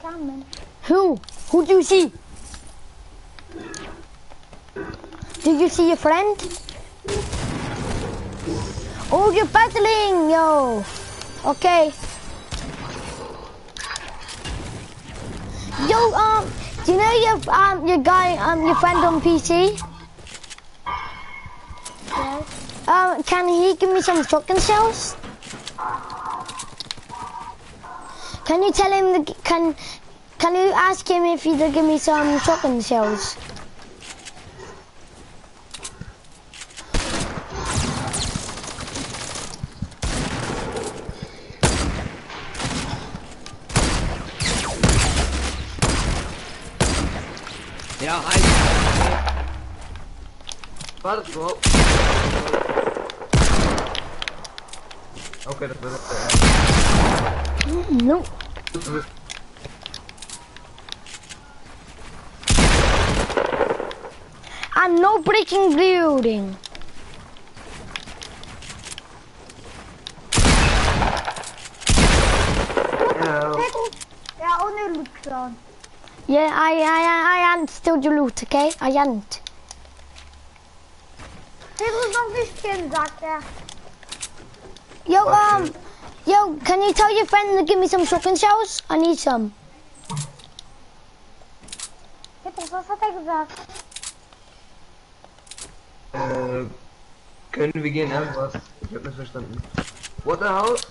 found. Who? Who do you see? Did you see your friend? Oh, you're battling, yo. Okay. Yo, do you know your guy, your friend on PC? Yes. Can he give me some shotgun shells? Can you tell him can you ask him if he'll give me some shotgun shells? Ja, hij. Wat is wel? Oké, dat wil ik. No. And no breaking building. Ja, only loot clown. Yeah, I hadn't stole your loot, okay? I hadn't. Petrus nog niet skin, sagt er. Yo, can you tell your friend to give me some shotgun shells? I need some. Petrus, was hat er gesagt? Können wir gehen irgendwas? Ich hab nicht verstanden. Waterhouse?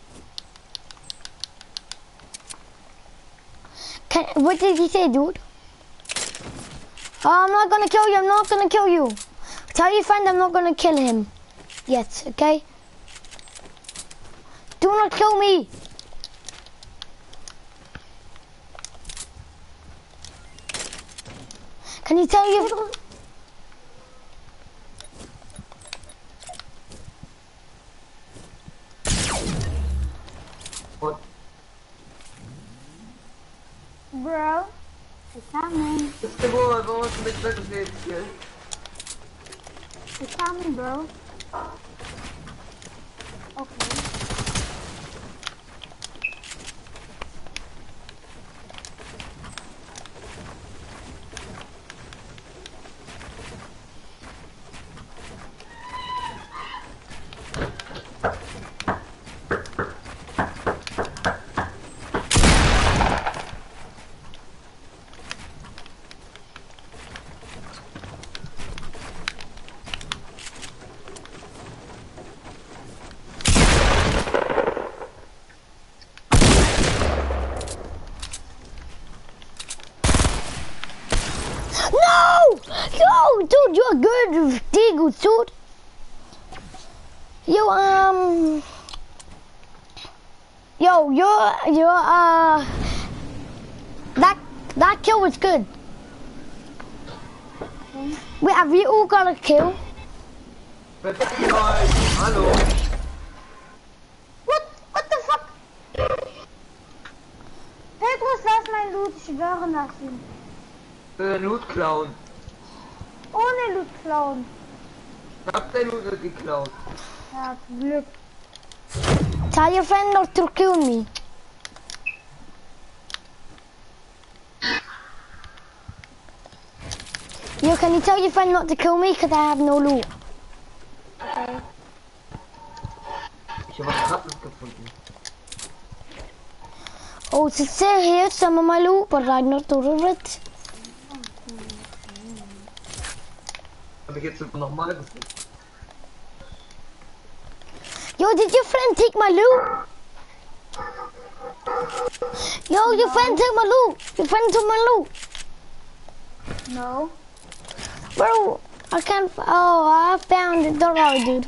What did he say, dude? Oh, I'm not gonna kill you, I'm not gonna kill you. Tell your friend I'm not gonna kill him. Yet, okay? Do not kill me! Can you tell your... What? Bro, it's coming. Das ist der Boy, warum hast du mich weggesetzt hier? It's coming, bro. Okay. Yo, dude, you're good, Deagle, dude. That kill was good. Wait, have you all got a kill? Hallo. What the fuck? Petrus, lass mein Loot, ich schwöre lassen. Loot klauen. Ohne Loot klauen. Ich hab dein Loot nicht geklaut. Ja, zum Glück. Tell your friend not to kill me. Yo, can you tell your friend not to kill me because I have no loot? Okay. Ich hab was Krasses gefunden. Oh, it's still here, some of my loot, but I not thought of it. Hab ich jetzt nochmal gefunden. Yo, did your friend take my loot? Yo, your friend took my loot. Your friend took my loot. No. Bro, I can't. Oh, I found it. Don't worry, dude.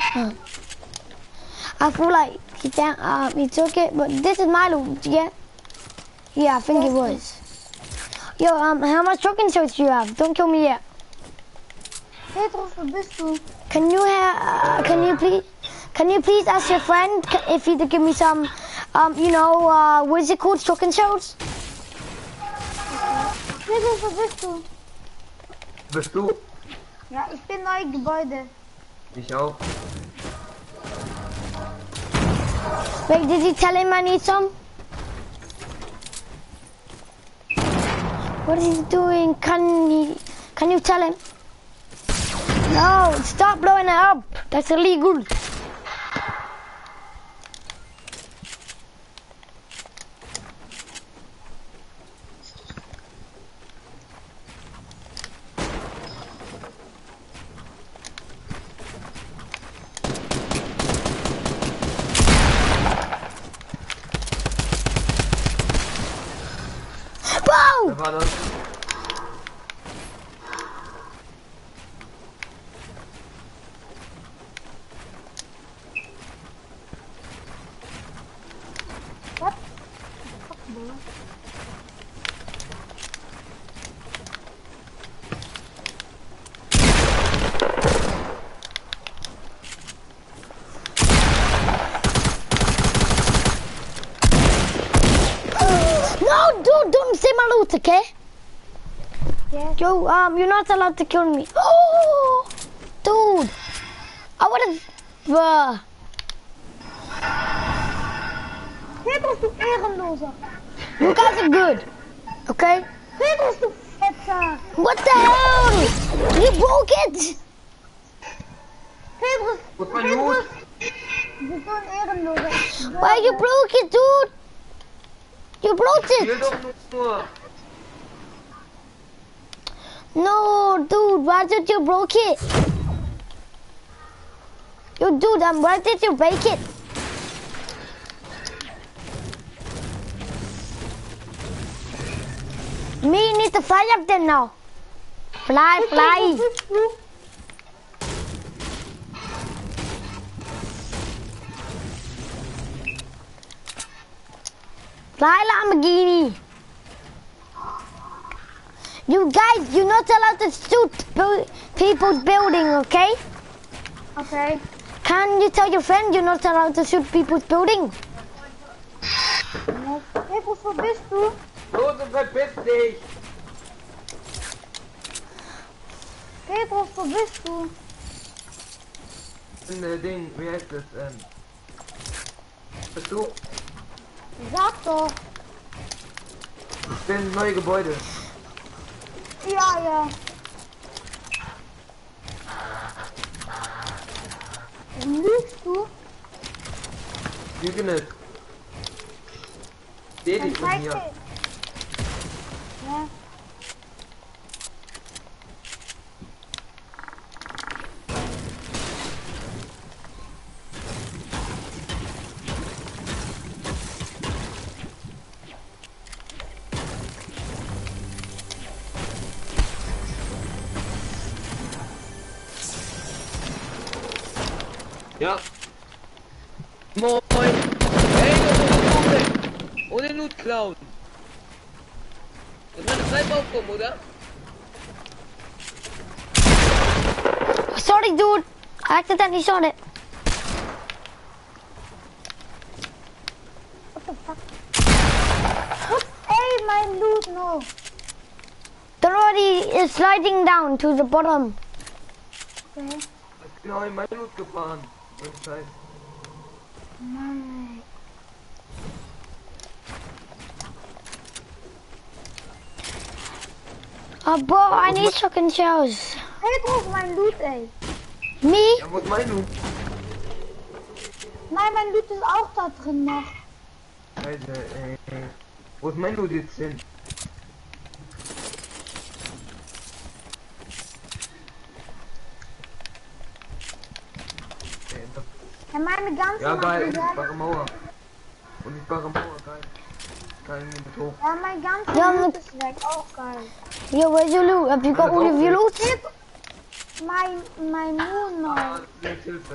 I feel like he found. He took it, but this is my loot. Yeah. Yeah, I think it was. Yo, how much shotgun shells do you have? Don't kill me yet. Petrus, wo bist du? Can you please ask your friend if he could give me some, what is it called, shotgun shells? Petrus, wo bist du? Bist du? Ja, ich bin neu Gebäude. Ich auch. Wait, did you tell him I need some? What is he doing? Can you tell him? No, stop blowing it up. That's illegal. Wer war das? What? Fuck, bro. No, dude, don't say my loot, okay? Yes. Yo, you're not allowed to kill me. Oh, dude, I would have. Petrus, du Ehrenloser. You guys are good, okay? Petrus, du Fetzer. What the hell? You broke it. Petrus, Wo ist mein Loot? du bist so ein Ehrenloser. Why you broke it, dude? You broke Ich will it. doch nur. No, dude, why did you broke it? You dude, why did you break it? Me need to fly up there now. Fly, fly. Fly Lamborghini. You guys, you're not allowed to shoot people's building, okay? Okay. Can you tell your friend you're not allowed to shoot people's building? Petrus, wo bist du? Los und verpiss dich! Petrus, wo bist du? Ding, wie heißt das? Bist du? Sag doch. Ich bin neue Gebäude. Ja, ja. Lügst du? Lüge nicht. Seh Dann dich von zeig hier. dir. Ja. Ja. Moin. Hey, du ohne Loot klauen. Das war eine Freibaufung, oder? Sorry, dude. I accidentally shot it. What the fuck? What? Hey, mein Loot, no. Don't worry, it's sliding down to the bottom. Okay. Ich bin auch in mein Loot gefahren. So ein Scheiß. Nein. Oh, bro, I need shotgun shells. Petrus, mein Loot, ey. Me? Ja, wo ist mein Loot? Nein, mein Loot ist auch da drin noch. Scheiße, wo ist mein Loot jetzt hin? Ja, meine ganze Ja, geil, Material- unsichtbare Mauer. Unsichtbare Mauer, geil. Geil, mit hoch. Ja, mein ganzer Ja, Loot mit- ist weg. Auch geil. Yo, where's your loot? Have you got all of your loot? Mein Moon Ah, noch. jetzt Hilfe.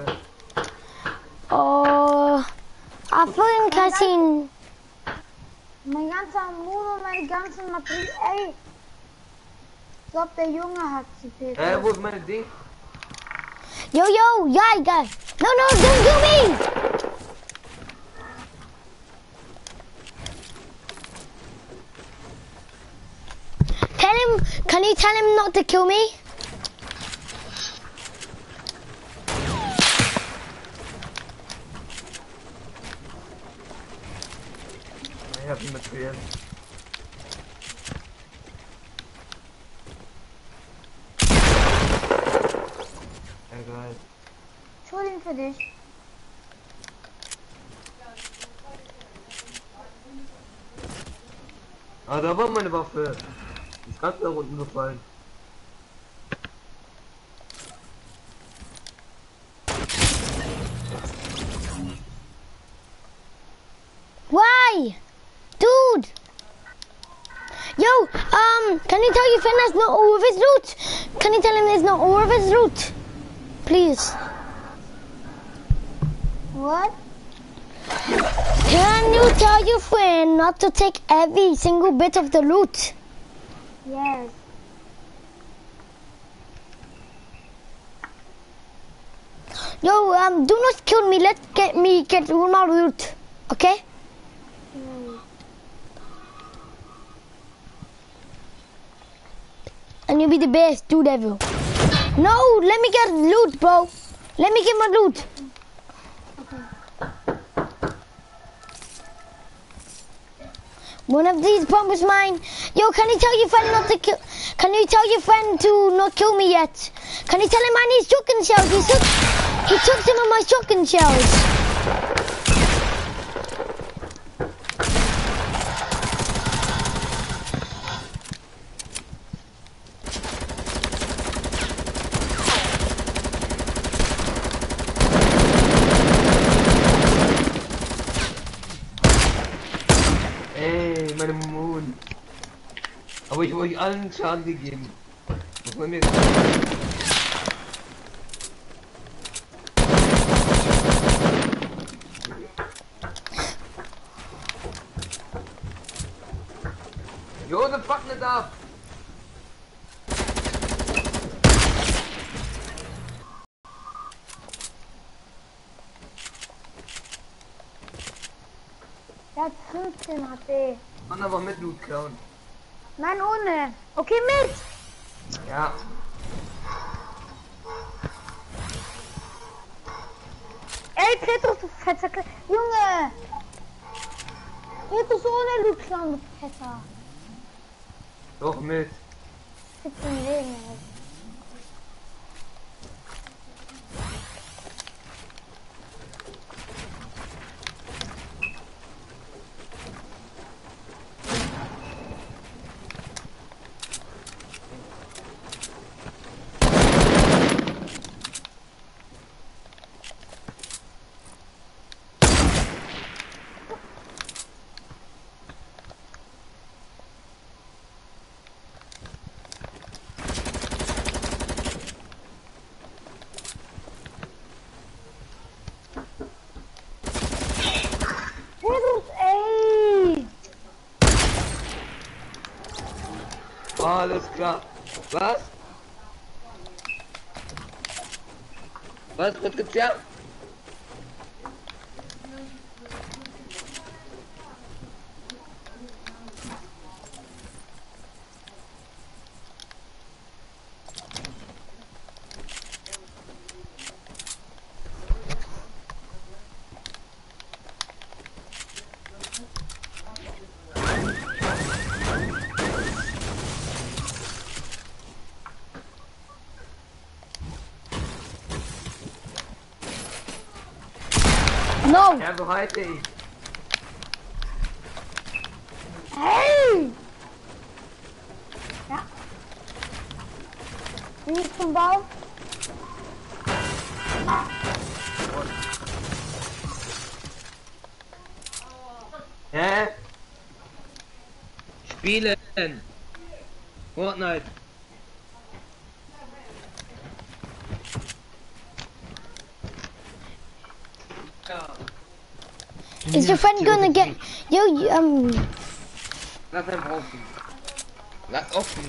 Oh, I think I seen. Mein ganzer Moon und meine ganzen Material. Ey. Ich glaub, der Junge hat sie, Petrus. Wo ist meine Ding? Yo, yeah, guys. No, don't kill me. Tell him. Can you tell him not to kill me? Ich hab ihn mit Material. für dich. Ah, da war meine Waffe. Die ist ganz da unten gefallen. Why? Dude! Yo, can you tell your friend that's not all of his loot? Can you tell him there's not all of his loot? Please. What? Can you tell your friend not to take every single bit of the loot? Yes. Yo, do not kill me. Let me get all my loot. Okay? And you'll be the best dude ever. No, let me get loot, bro. Let me get my loot. One of these bombs is mine. Yo, can you tell your friend not to kill? Can you tell your friend to not kill me yet? Can you tell him I need shotgun shells? He took some of my shotgun shells. Ey, meine Mond. Aber ich habe euch allen Schaden gegeben. Muss man mir... Josef, fuck nicht ab! Der hat 15 HP. Mann, aber mit Loot klauen. Nein, ohne. Okay, mit. Ja. Ey, Petrus, du fetter Junge! Petrus ohne Loot klauen, du Fetter. Doch mit. 17 Leben, ey. Petrus, ey! Alles klar. Was? Was gibt's ja? No. Ja, so halte ich. Hey! Ja. Wie ist zum Bau? Hä? Spielen. Fortnite. Is your friend gonna get... Yo, Lass einfach offen. Lass offen.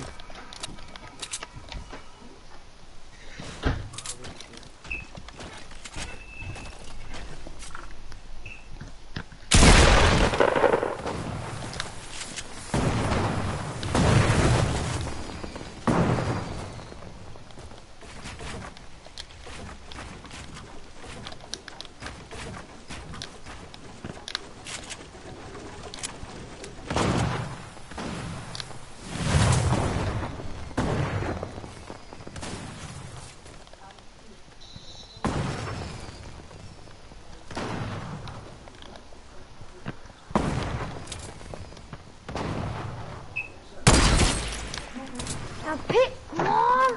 Mann!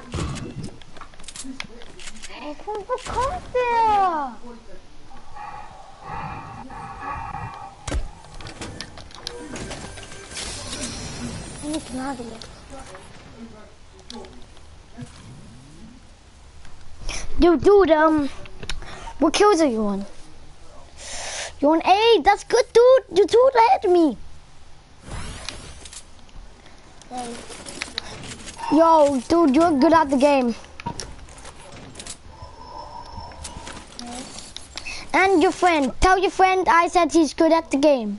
Hey, von wo kommt der? Nicht Nagel. Dude, what kills are you on? You're on 8, that's good, dude. You're 2 ahead of me. Yo, dude, you're good at the game. And your friend, tell your friend I said he's good at the game.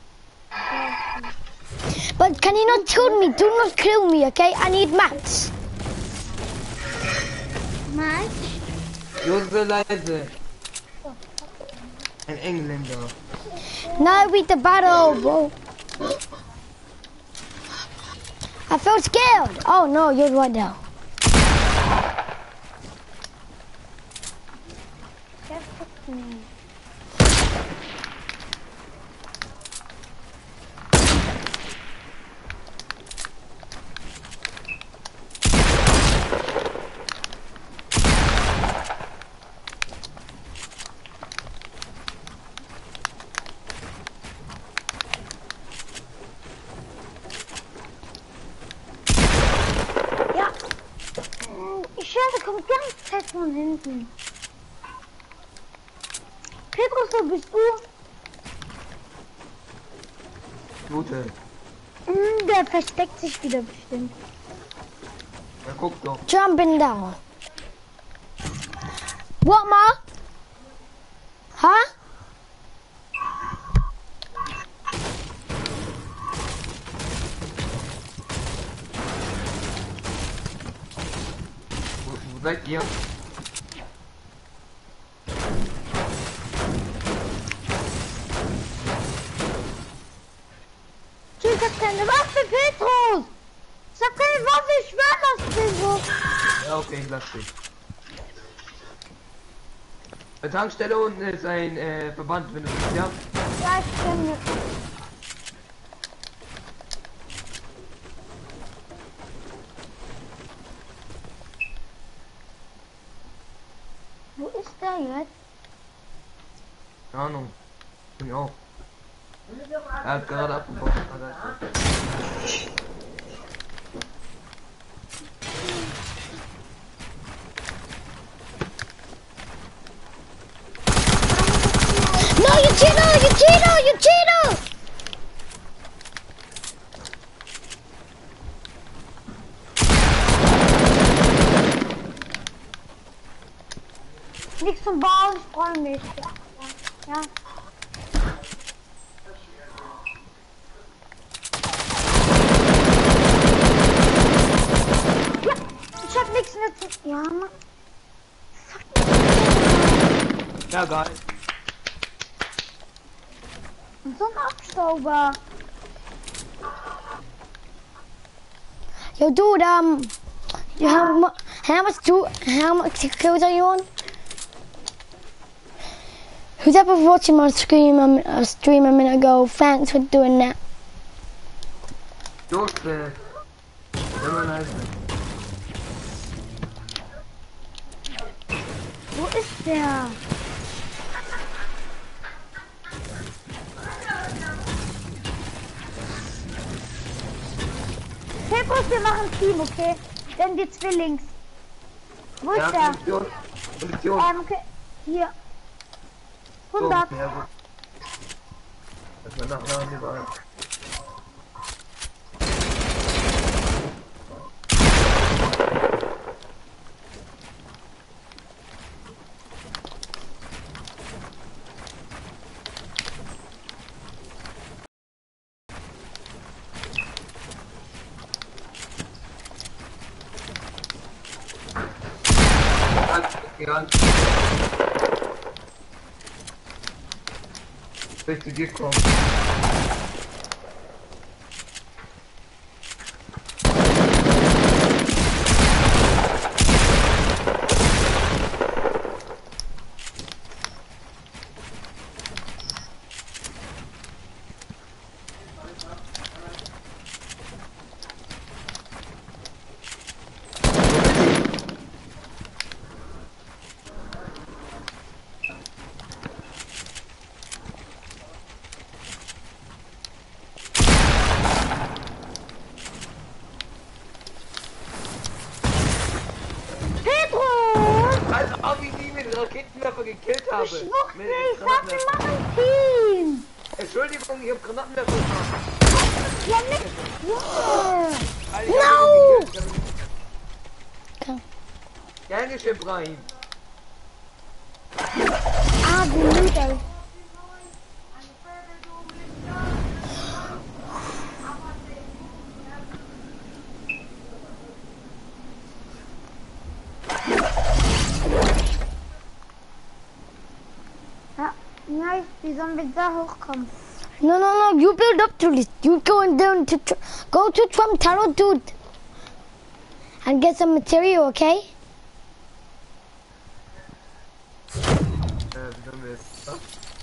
But can you not kill me? Do not kill me, okay? I need match. Match? Jose leise. Ein Engländer. Now beat the battle, bro. I felt scared. Oh no, you're right now. Scheiße, kommt ganz fett von hinten. Petrus, wo bist du? Gute. Der versteckt sich wieder bestimmt. Na guck doch. Jumping down. What, Ma? Huh? Wo seid ihr? Ich hab keine Waffe, Petrus! Ich hab keine Waffe, ich schwör das, Petrus! Ja, okay, ich lass dich. Bei der Tankstelle unten ist ein Verband, wenn du bist, ja? Ja, ich kenne. Wo ist der jetzt? Keine Ahnung. Bin ich auch. Er hat gerade abgebrochen. No, you cheater! You cheater! You cheater! Nichts zum Bauen, ich freue mich. Ja. Ja, ich hab nichts mehr zu... Ja, Mann. Ja, geil. Und so ein Abstauber. Yo, dude, how much kills are you on? Who's ever watching my stream a minute ago? Thanks for doing that. Jose. Immer leise. Wo ist der? Petrus, wir machen Team, okay? Denn wir Zwillings. Wo ist der? Position. Position. Okay. Hier. So, 100. ja, gut. Dass wir nachher überall. Ja. Soll ich zu dir kommen? Raketenwerfer gekillt habe. Ich wusste, Mit ich sag, wir Granatenwerfer. machen Team. Entschuldigung, ich hab Granatenwerfer gemacht. Ja, nicht. Ja. Alter, ich hab ihn gekillt. Okay. Gern geschehen, Brahim. Ah, du Lüder. Ja, nein, wie sollen wir da hochkommen? No, no, no, you build up to this. You go down to, go to Trump Tower, dude. And get some material, okay? Wie sollen wir jetzt? Was?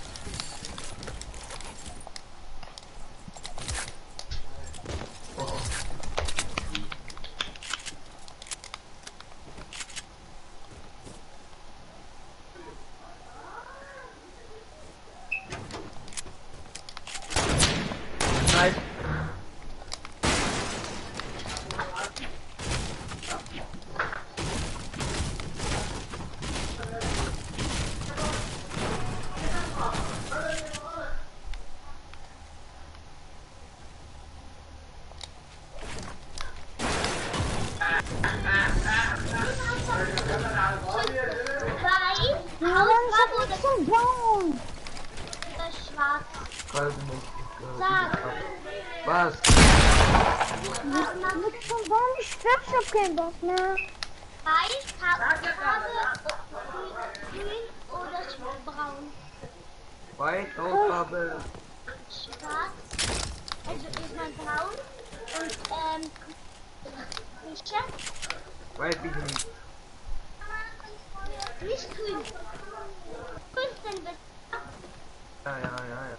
Nein. Wir haben uns zum Bauen. Weiß nicht. Sag. Was? Mit zum Bauen, ich sterbe, ich hab keinen Bock mehr. Weiß, Farbe, grün oder braun. Weiß, Hautfarbe. Schwarz, also erstmal braun und Mische. Weiß ich nicht. Nicht grün. Grün sind wir. Ja, ja, ja, ja.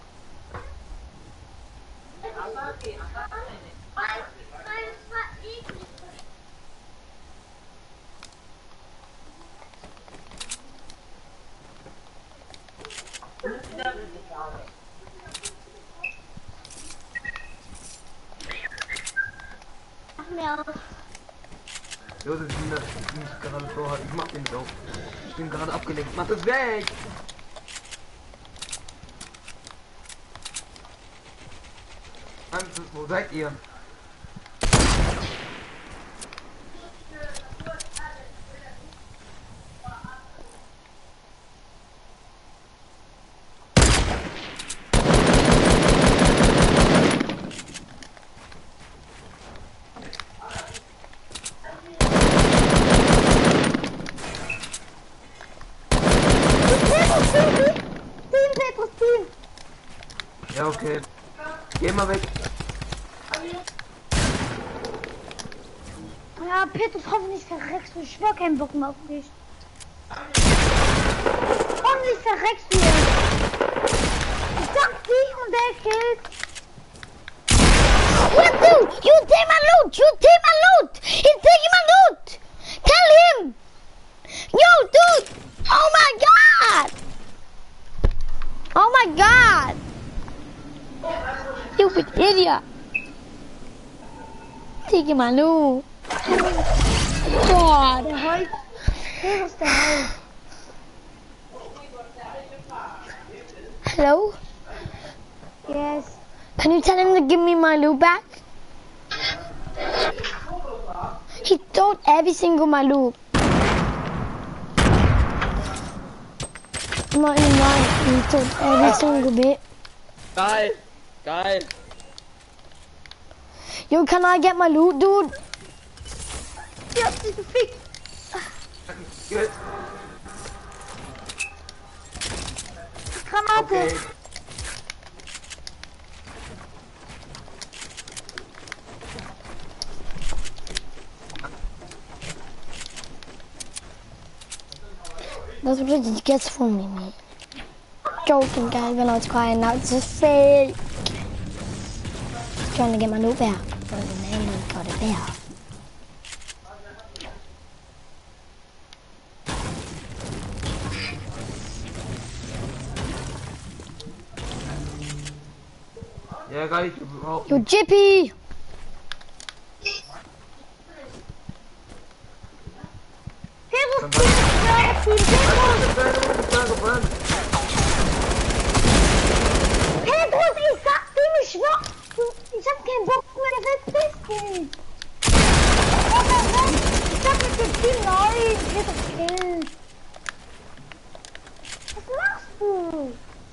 Weil es war eklig. Mach mir auf. Josef, ich bin nicht gerade so hart. Ich mach den nicht auf. Ich bin gerade abgelenkt. Mach das weg! Franzis, wo seid ihr? Team, Petrus, Team. Ja, okay. Geh mal weg. Ja, Petrus, hoffentlich verreckst du. Ich schwör keinen Bock mehr auf dich. Hoffentlich verreckst du jetzt. Ich sag dich und der killt. What dude? You take my loot! You take my loot! He's taking my loot! Tell him! Yo, dude! Oh my god! Oh my god! You big idiot! Taking my loot! God! Der heult. Petrus, der heult. Hello? Yes. Can you tell him to give me my loot back? He stole every single my loot. Not even lying. He stole every single bit. Geil. Geil. Yo, can I get my loot, dude? Ich hab dich gefickt. Gut. Granate. Okay. That's what he gets from me, mate. Joking, guys, when I was crying, now it's just fake. Trying to get my loot back. But then I got it back. Ja, gar nicht überhaupt. Yo, Jippy! Petrus, Team, Team, Petrus. Nein! Ich hab mit dem Team neu! Ich will doch killen! Was machst du?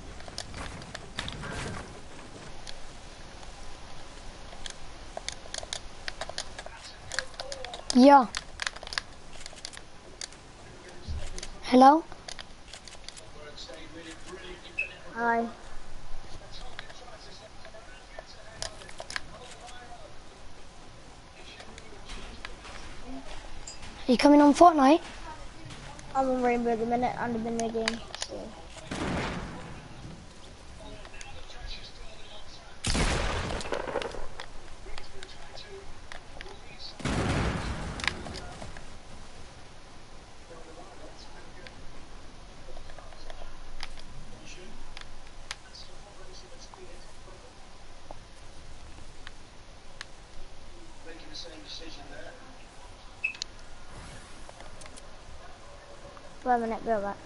Ja. Hello? Hi. You coming on Fortnite? I'm on Rainbow at the minute under the new game. So. Wait a minute, go back.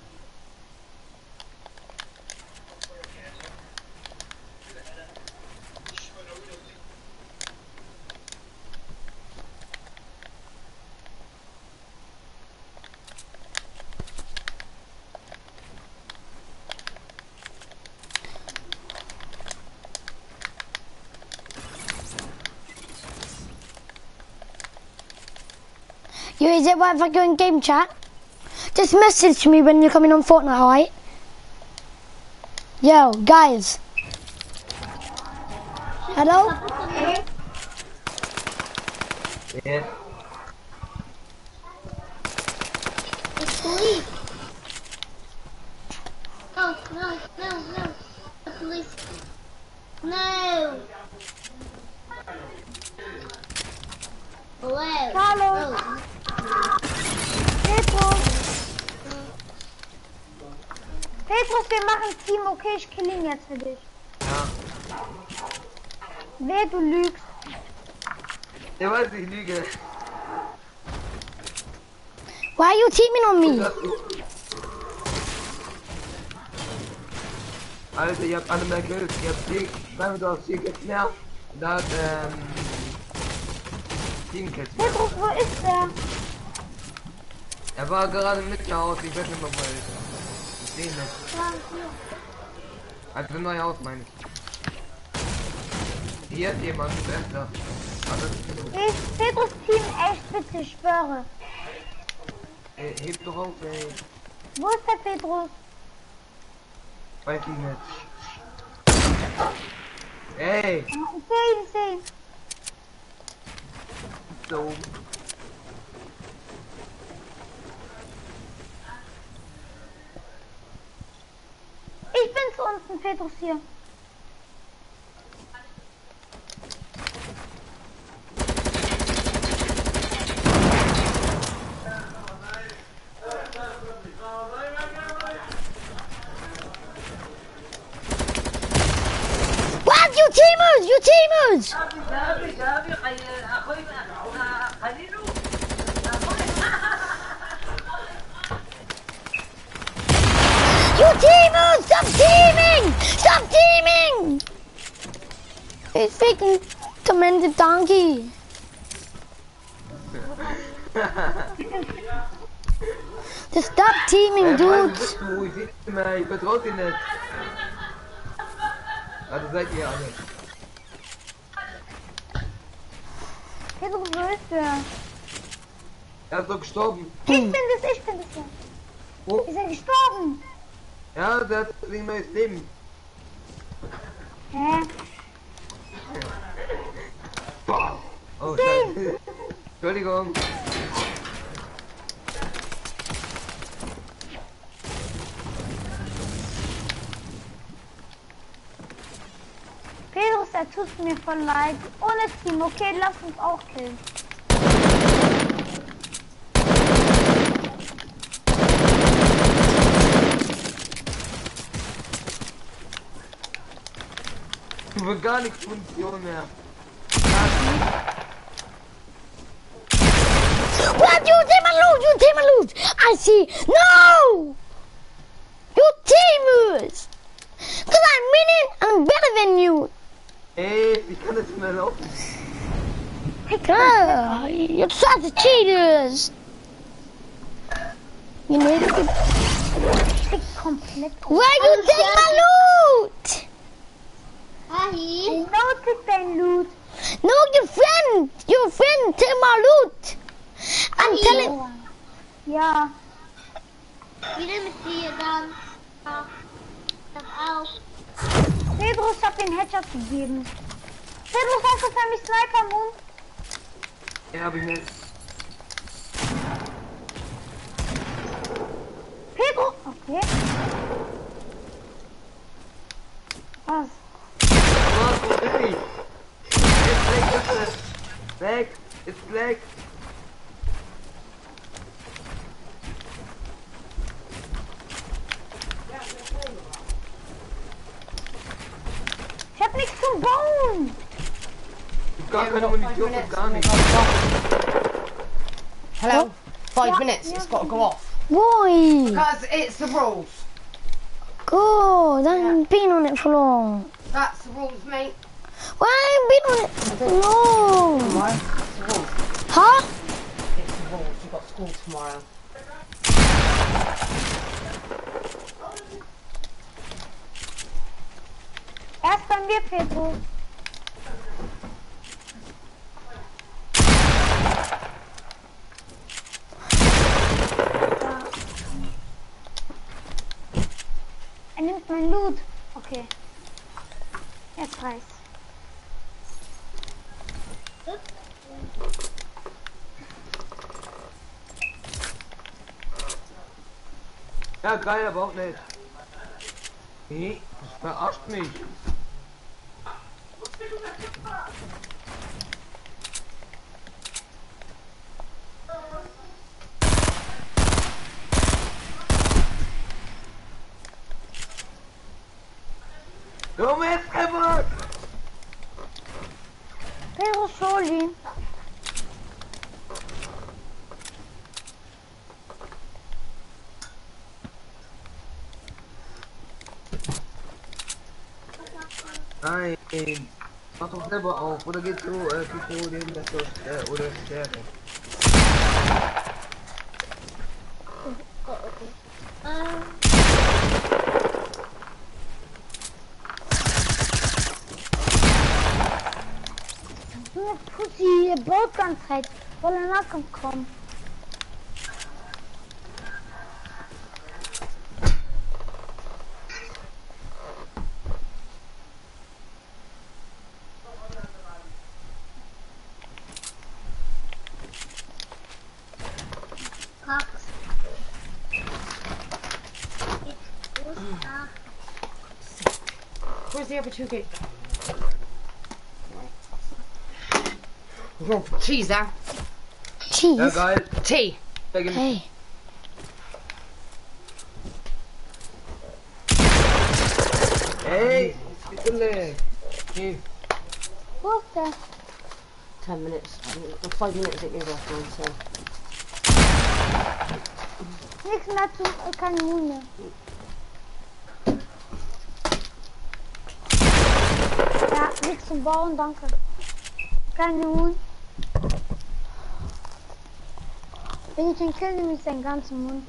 Yo, is it right if I go in game chat? Just message me when you're coming on Fortnite, alright? Yo, guys. Hello? Yes. It's police. No, no, no, no. The police. No. Hello. Hallo. Oh. Petrus. Petrus, wir machen Team, okay? Ich kill ihn jetzt für dich. Ja. Wer du lügst. Der weiß, ich lüge. Why are you teaming on me? Alter, ihr habt alle mehr Kills. Ihr habt 4, sagen wir doch 4 Kills mehr. Und da hat, 7 Kills mehr. Petrus, wo ist der? Er war gerade mit mir aus, ich weiß nicht mehr, wo er ist. Ich sehe ihn nicht. Ja, hier. Also neu aus, meine ich. Hier ist jemand, besser. Petrus Team, echt bitte, ich schwöre. Heb doch auf, ey. Wo ist der Petrus? Weiß ich nicht. Ey! Ich seh ihn. So. Ich bin's unten, Petrus hier. What? You teamers! You teamers! You teamers! Stop teaming! Stop teaming! It's freaking tormented donkey. Just stop teaming, dudes. Du, ich seh nicht mehr, ich vertrau dir nicht. Also seid ihr alle. Petrus, wo ist der? Er ist doch gestorben. Ich bin das. Ja. Wo? Ist er gestorben? Ja, der hat ein neues Leben. Hä? Oh, scheiße. Entschuldigung. Petrus, er tut mir voll leid. Ohne Team, okay, lass uns auch killen. Du wirst gar nichts Munition mehr. What? You take my loot! You take my loot! I see! No! You teamers! Because I'm winning and I'm better than you! Ey, ich kann das nicht mehr laufen. You're such a cheaters. You need to... Komplett. Where you take my loot? Ahi. Genau, krieg dein Loot. No, your friend took my loot. I'm telling... Ja. Wieder mit dir dann. Ja. Das auch. Pedro, ich hab den Headshot gegeben. Pedro, hast du für mich Sniper, Moon? Ja, hab ich nicht. Pedro! Okay. Was? Was, wo bin ich? Weg, ist weg. Ich hab nichts zum Bauen! Gar keine Munition und gar nichts. Hello? 5 Yeah, minutes, yeah, it's got to go off. Boy! Because it's the rules. Go! Don't been on it for long. That's the rules, mate. Why have you been on it for long? Tomorrow, it's the rules. Huh? It's the rules. You've got school tomorrow. Erst bei mir, Pedro. Er nimmt mein Loot. Okay. Jetzt reicht's. Ja, geil, aber auch nicht. Nee, das verarscht mich. Dummes Treffer! Pedro Soli. Nein, mach doch selber auf, oder geht so, Tutorial, das ist, oder Stärke. So eine Pussy, ihr baut ganz Zeit. Soll er nachkommen? Cox. Where's the other two kids? We're going for cheese now. Ja, Cheese? geil. Tea. Hey. Ey, bitte leer. Hier. Wo ist der? 10 minutes. 5 minutes it goes off now, so. Nichts mehr zu, keine Mune. Ja, nichts zum Bauen, danke. Keine Mune. Wenn ich den kill, nehme ich seinen ganzen Mund.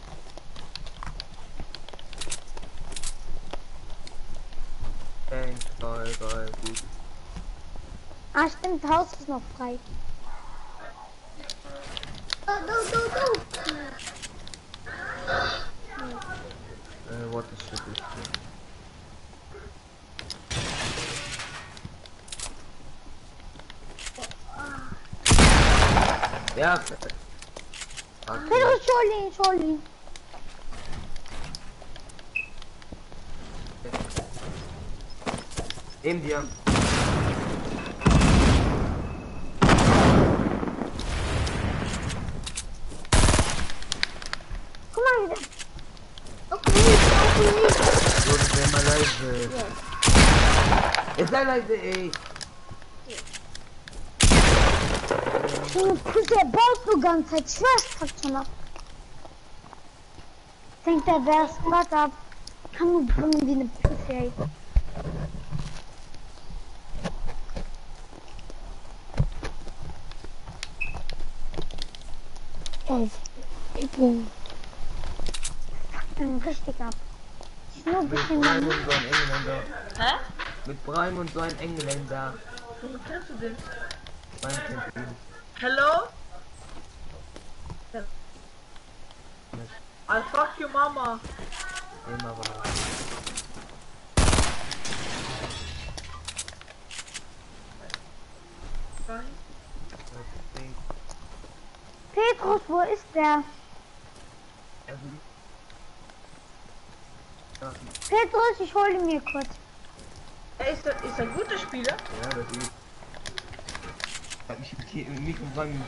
Geil, geil, gut. Ah, stimmt, Haus ist noch frei. Go. What the shit is this? Ja. Pedro, Scholi. Neben dir. Guck mal wieder. Okay. So, das wäre mal leise. Jetzt sei leise, ey. So eine Pussy, er baut so ganz Zeit. Ich schwör's, packt schon ab. Denkt er, wer ist Blatt ab? Kann nur brummen wie eine Pussy, ey. Oh, People. Richtig ab. Ist nur ein Mit bisschen Breim und so ein Engländer. Hä? Mit Breim und so ein Engländer. Wo kennst du den? Breim kennt ihn. Hello? I fuck your mama. Immer war. Petrus, wo ist der? Petrus, ich hole ihn mir kurz. Ist er ein guter Spieler? Ja, das ist. Hab ich mich und Breim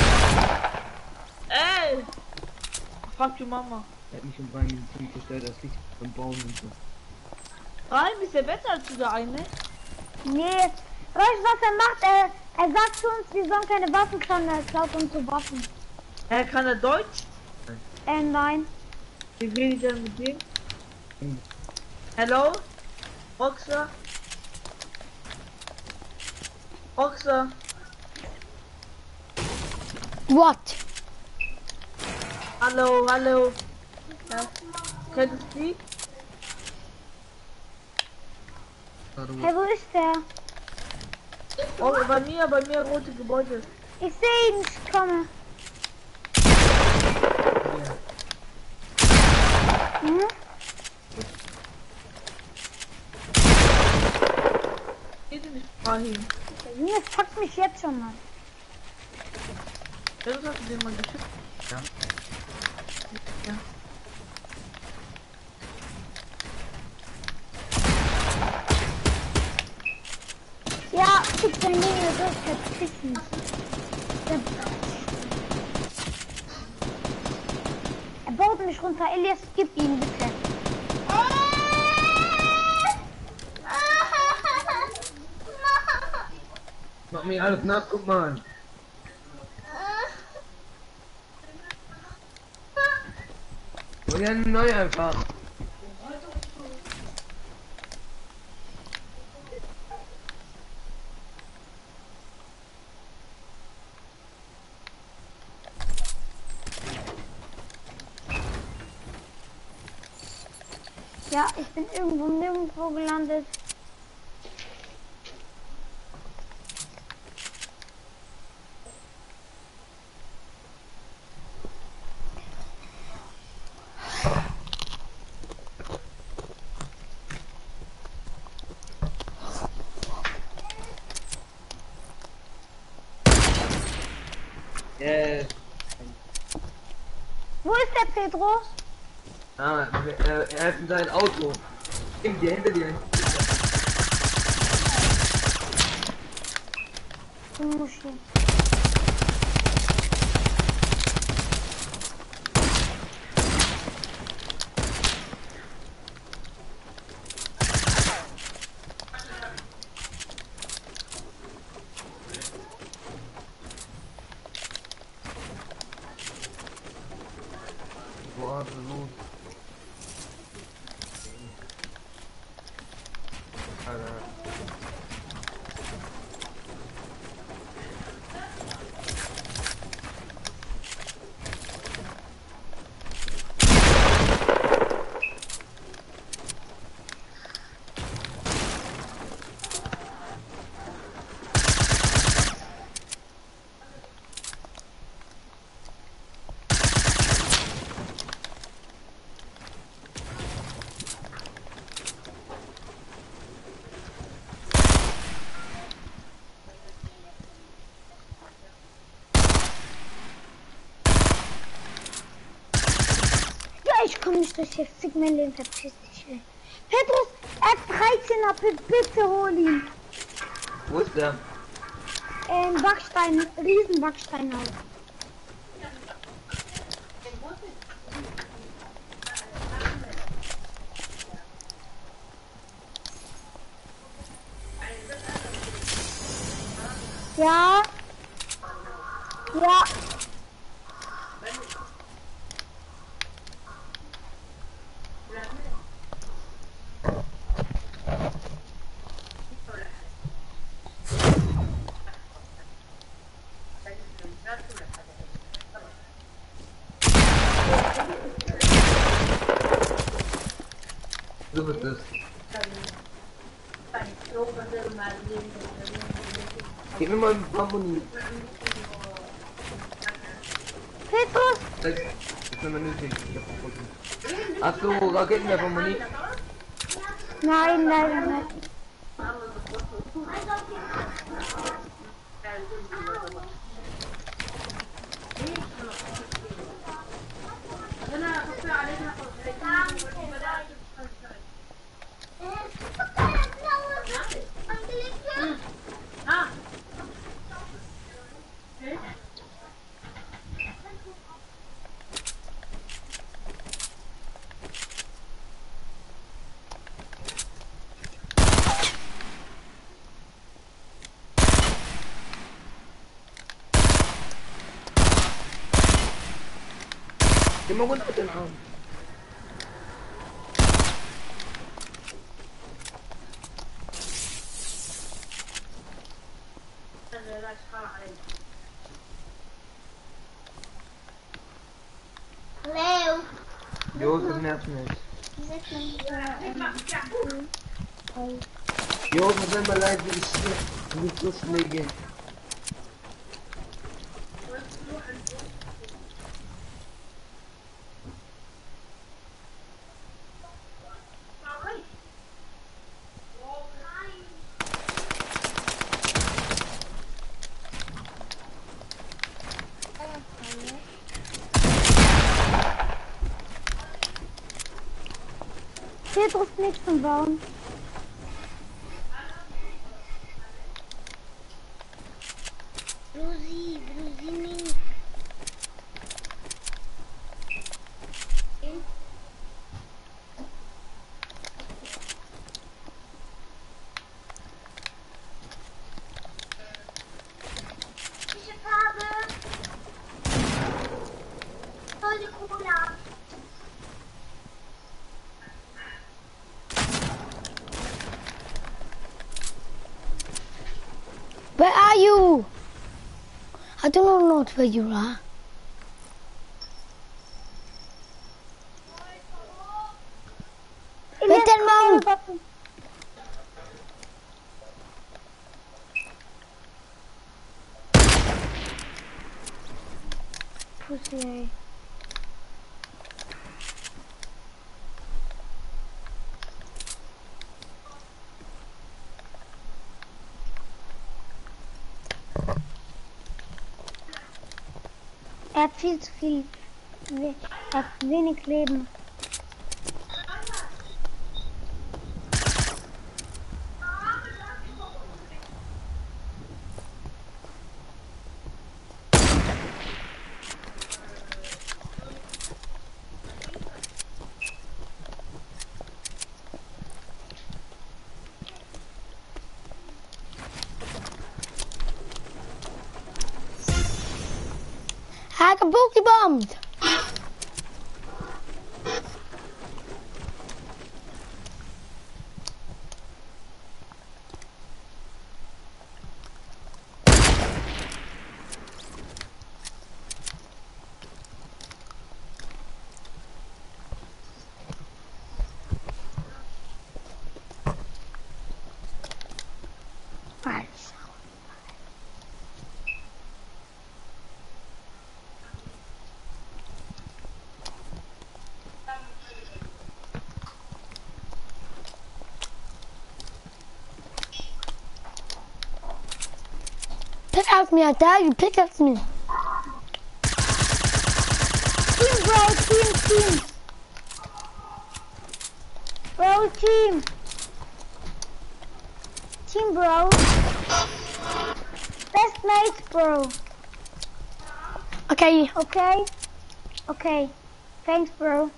Ey! Fuck your mama. Er hat mich und Breim ziemlich gestört, das Licht und Baum und so. Reim ist ja besser als dieser eine. Nee. Weißt du, was er macht? Er sagt zu uns, wir sollen keine Waffen klauen, er klaut uns so Waffen. Kann er Deutsch? Nein. Wie rede ich denn mit dem? Hello? Boxer? Boxer? What? Hallo, hallo. Ja. Kennst du die? Hey, wo ist der? Oh, bei mir rote Gebäude. Ich sehe ihn, ich komme. Hm? Geht nicht Brahim. Der Junge fuckt mich jetzt schon mal. Ja, das hast du den mal geschickt. Ja. Ja. Ja, gib dein Ding, das ist verzichten. Er baut mich runter. Elias, gib ihn bitte. Mach mir alles nass, guck mal. Und ja, neu einfach. Ja, ich bin irgendwo nirgendwo gelandet. Wo ist der Petrus? Ah, er ist in sein Auto. Hinter dir. Du Muschi. Boah, was ist los? Alter. Ja, ich komme nicht durch jetzt. Zieh mein Leben, verpiss dich, ey. Petrus, er hat 13er, bitte hol ihn. Wo ist der? Backstein, riesen Backsteinhaus. Ja. Ja. Du bist es. Gib mir mal ein paar Muni. Petrus, Das ist nicht mehr nötig. Ich hab gefunden. Hast du Raketenwerfer Muni? nein, leider nicht. Geh mal runter mit den Arm. Leo. Jo, das nervt mich. Jo, es tut mir leid, wie ich nicht loslege. Petrus nichts zum Bauen. Brusini. Welche Farbe? Volle Cola. Where are you? I do not know where you are. Bitte, Mom. Pussy, ey. Er hat viel zu viel. Er hat wenig Leben. I got boogie bombed. Pickaxe me, I dare you, pickaxe me. Team, bro, team. Bro, team. Team, bro. Best mates, bro. Okay. Okay. Thanks, bro.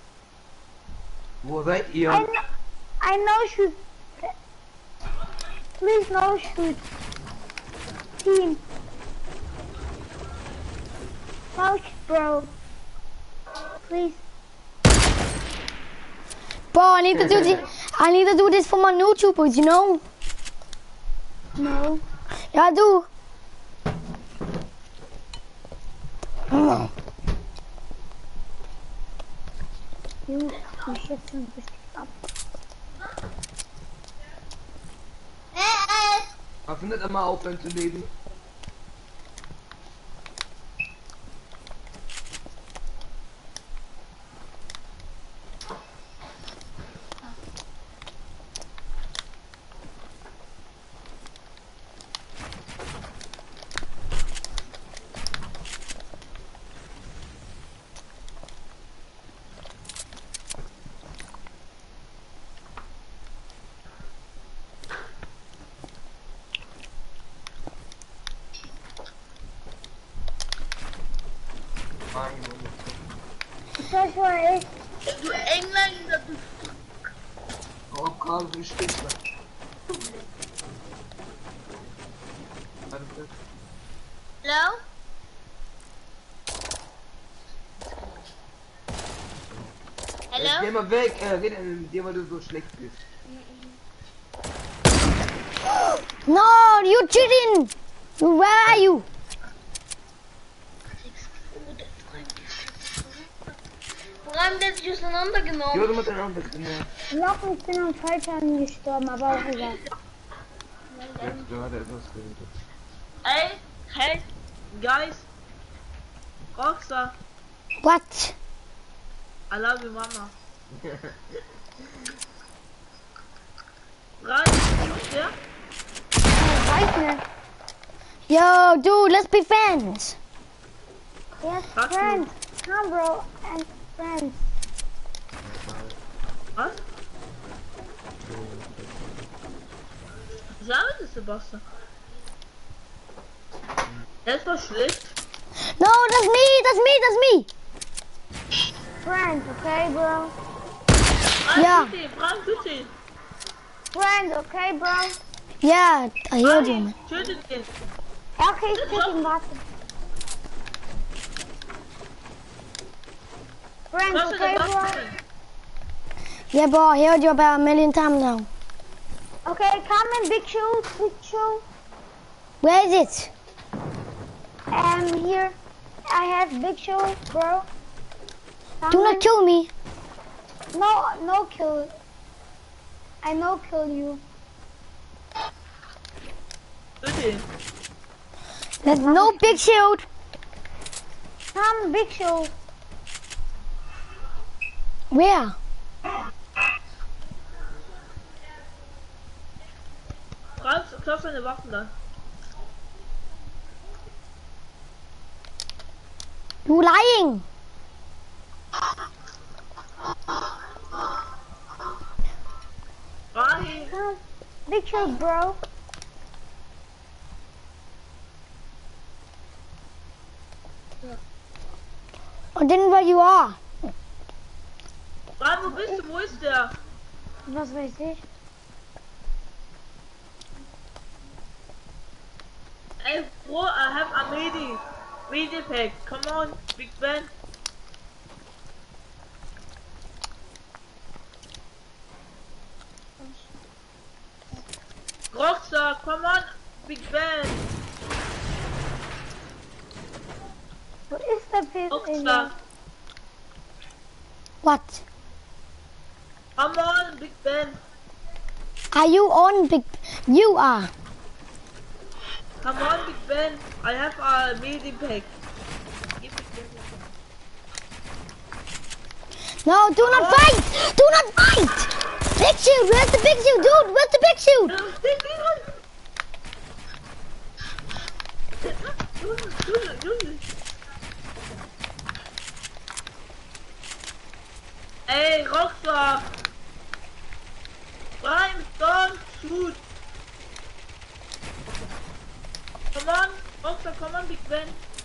Wo seid ihr? I know shoot. Please no shoot. Team. Ouch, bro. Please. Bro, I need to do this. I need to do this for my YouTubers, you know? No. Yeah, I do. You should up. Darfst du nicht einmal aufhören zu leben? Das war ich. Du Engländer, du. Oh, Karl, wie steht's da? Hallo? Hallo? Geh mal weg, red mit dir, weil du so schlecht bist. No, you cheating! Where are you? Warum hat sich auseinandergenommen? Jo, du musst den anderen trainieren. Locken, ich bin am Falschen gestorben, aber auch egal. Du hast etwas geredet. Ey, hey, guys. Rockstar, What? I love you, Mama. Rein, ja? Weiß nicht. Yo, dude, let's be friends. Yes, Sag du. friends. Come, bro. And friends. Was? Sag das, Sebastian. Das war schlecht. No, that's me. Friends, okay, bro? Ja. Frank, bitte. Friends, okay, bro? Yeah, I heard you, man. Tötet ihn. Okay, ich krieg ihn, warte. Friends, Was ist okay, der bro? Sebastian? Yeah, bro, I heard you about a million times now. Okay, come in, big shoe, big shoe. Where is it? Here, I have big shoe, bro. Come Do not in. kill me. No kill. I no kill you. Bitte. There's no big shield. Come, big shoe. Where? Klapp seine Waffen da. You lying? Rahi. Come, big shoe, bro. I didn't know where you are. Rahi, wo bist du? Wo ist der? Was weiß ich? Ey, bro, I have a medi pack. Come on, Big Ben. Rockstar, come on, Big Ben. Wo ist der Pilz? Rockstar, What? come on, Big Ben. Are you on big? You are. Come on, Big Ben. I have a medi pack. Give it to me. No, do not fight! Do not fight! Big shield, where's the big shield, dude? Where's the big shield? Ey, Rockstar! Prime, don't shoot! Come on, Rockstar, come on, Big Ben!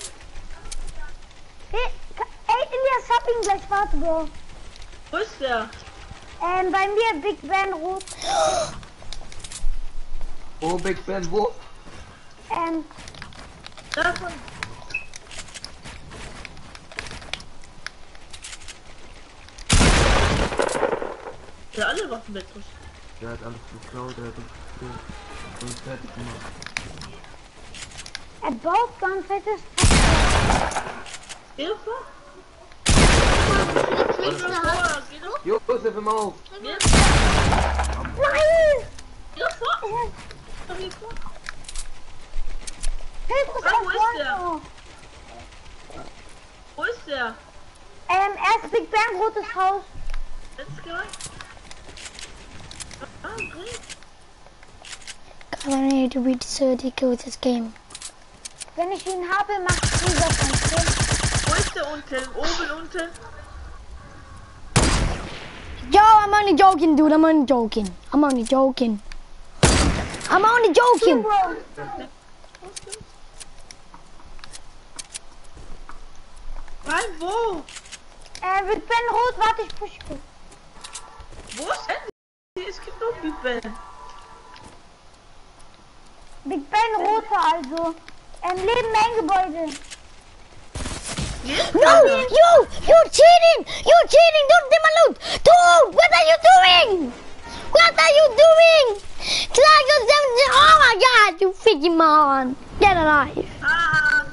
Ey, Elias, hab ihn gleich, warte, bro. Wo ist der? Bei mir Big Ben rot. Oh, Big Ben, wo? Davon. Der alle Waffen weg. Der hat alles geklaut, der hat uns fertig gemacht. Er baut ganz fettes. Hilfe? Josef, im auf! Nein! Hilfe? Petrus Ah, wo auf ist der? Wolno. Wo ist der? Erst Big Bang, rotes Haus. Let's go. Ah, great. God, I need to be so good with this game. Wenn ich ihn habe, macht dieser von Wo ist der unten? Oben unten? Yo, I'm only joking, dude. I'm only joking. I'm only joking. I'm only joking. Nein, wo? Big Ben rot, warte, ich push kurz. Wo ist Andy? Es gibt nur Big Ben. Big Ben rote also. Leben ein Gebäude. No, you're cheating. You're cheating. Don't take my loot. Dude, what are you doing? What are you doing? Oh my God, you freaking moron. Get alive. Ah,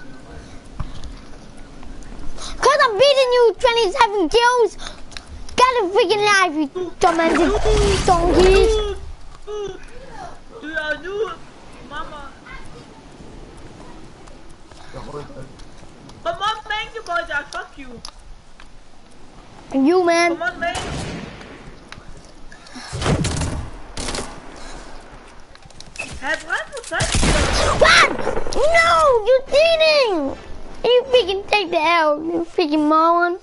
Cause I'm beating you 27 kills. Get a freaking life, you tormented donkeys. du ja, du. Mama. Come on, main Gebäude, I fuck you. And you, man. Come on, main. Hä, was heißt das? What? No, you're cheating. You freaking take the L, you freaking moron.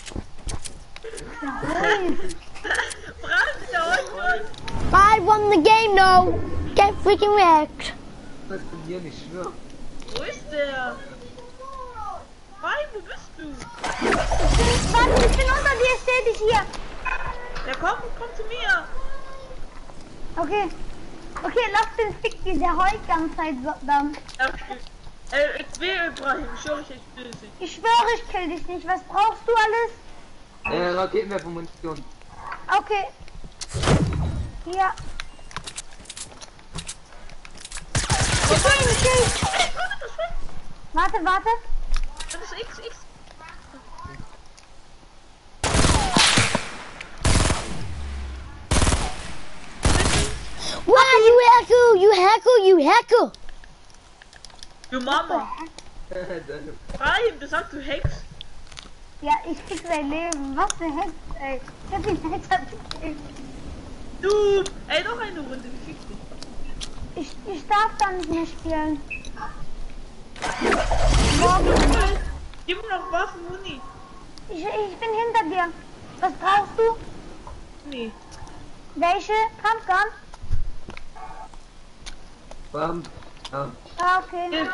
Brand der heute. I won the game, though. Get freaking wrecked. Das ist hier nicht, ich schwör. Wo ist der? Nein, wo bist du? Warte, ich bin unter dir, ich seh dich hier. Ja, komm zu mir. Okay. Okay, lass den Fick, der heult ganze Zeit so, dann. Ich will Ibrahim, ich schwöre, ich will dich. Ich schwöre, ich kill dich nicht. Was brauchst du alles? Raketenwerfermunition. Okay. Hier. Warte. Das ist X. Wow, you hacker. Du Mama. Ibrahim, du sagst du Hex. Ja, ich krieg sein Leben. Was für Hex, ey. Ich hab ihn Hex gekillt. Du, ey, noch eine Runde, wie fick dich. Ich darf da nicht mehr spielen. Gib mir noch Waffen, Muni. Ich bin hinter dir. Was brauchst du? Nee. Welche? Kampfgun? Bam. Ja. Ah, okay. Hilf.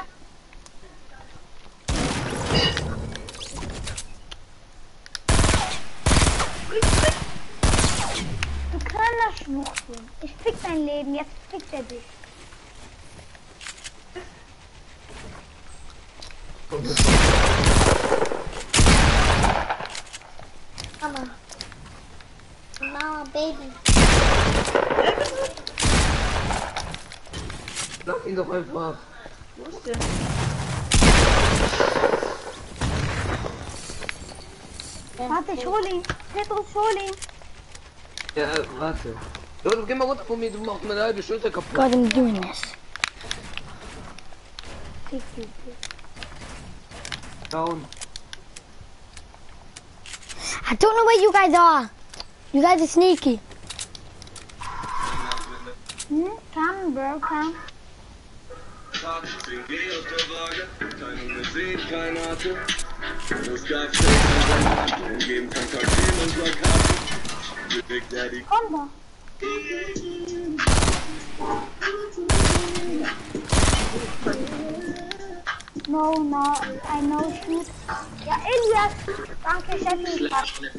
Du kleiner Schwuchtel. Ich fick dein Leben, jetzt fickt er dich. Mama, Baby. Sag ihn doch einfach. Wo ist der? Warte, ich hol ihn. Petrus, hol ihn. Ja, warte. Leute, geh mal runter von mir, du machst meine halbe Schulter kaputt. God, I'm doing this. Fick dich. Down. I don't know where you guys are. You guys are sneaky. Come, bro, come. Komm doch. No, I know shoot. Ja, Elias. Danke, Chef.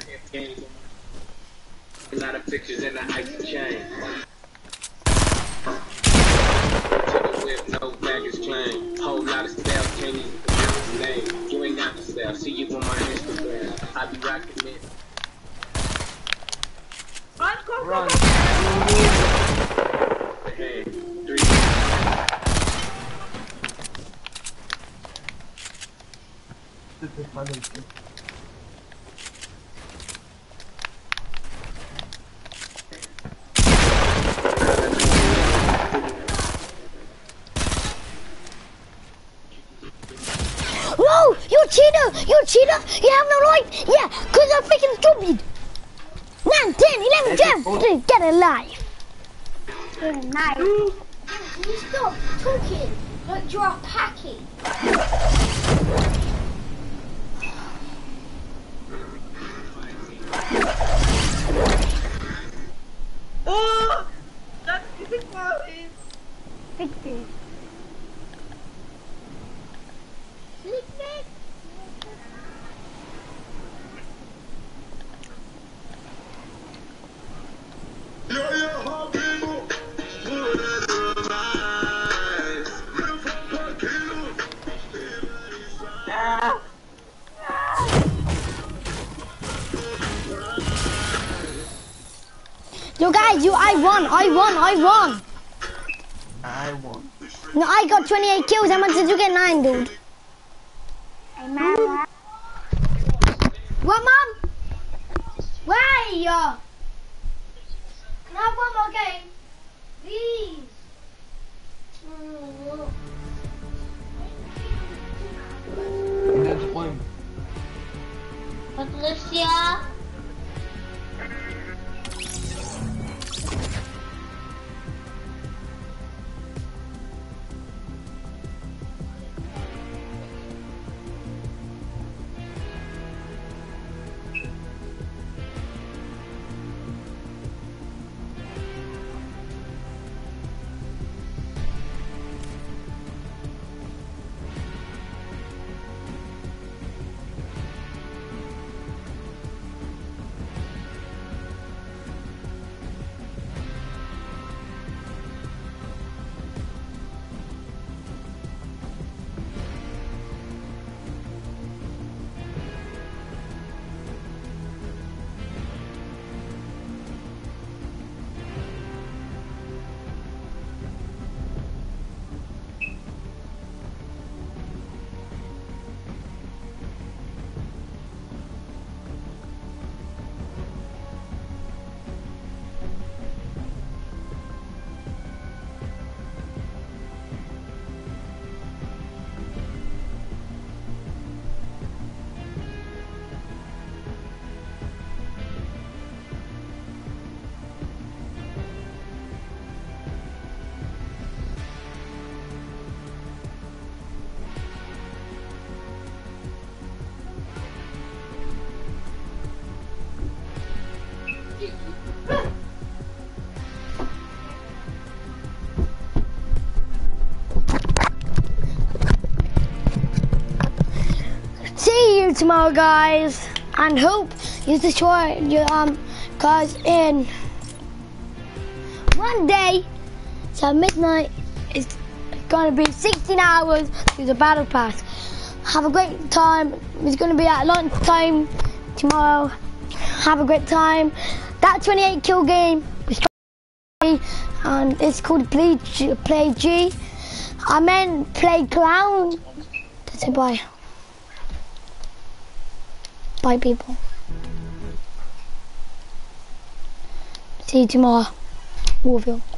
A lot of pictures in the ice chain. To the whip, no baggage claim. Whole lot of stuff, can't even pronounce the name. You ain't got the stuff, see you on my Instagram. I be rocking it. Run. Hey, 3. Das ist spannend. You cheater! You cheater! You have no right! Yeah, because I'm freaking stupid! 9, 10, 11, 12! Please get a life! Nice. You stop talking like you're a packy. Oh! That's easy for him. 60. Yo guys, I won! I won. No, I got 28 kills. How much did you get? 9, dude. Hey, man. What, Mom? Where are you? Can I have one more game? Please. En deze point. Patricia. See you tomorrow, guys, and hope you destroy your cause in one day. So midnight is gonna be 16 hours to the battle pass. Have a great time. It's gonna be at lunch time tomorrow. Have a great time. That 28 kill game is and it's called Play G. I meant Play Clown. That's it. Bye. Bye, people. See you tomorrow, Warville.